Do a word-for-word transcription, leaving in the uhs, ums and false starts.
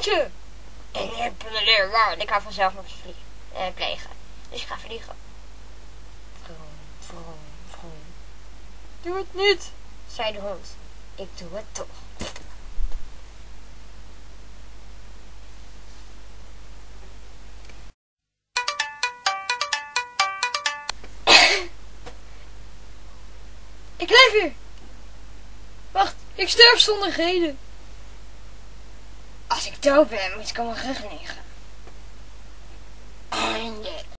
foutje. En wow, ik ga vanzelf nog vliegen, eh, plegen. Dus ik ga vliegen. Vroom, vroom, vroom. Doe het niet, Zei de hond. Ik doe het toch. ik leef weer. Wacht, ik sterf zonder reden. Als ik dood ben, moet ik op mijn rug liggen.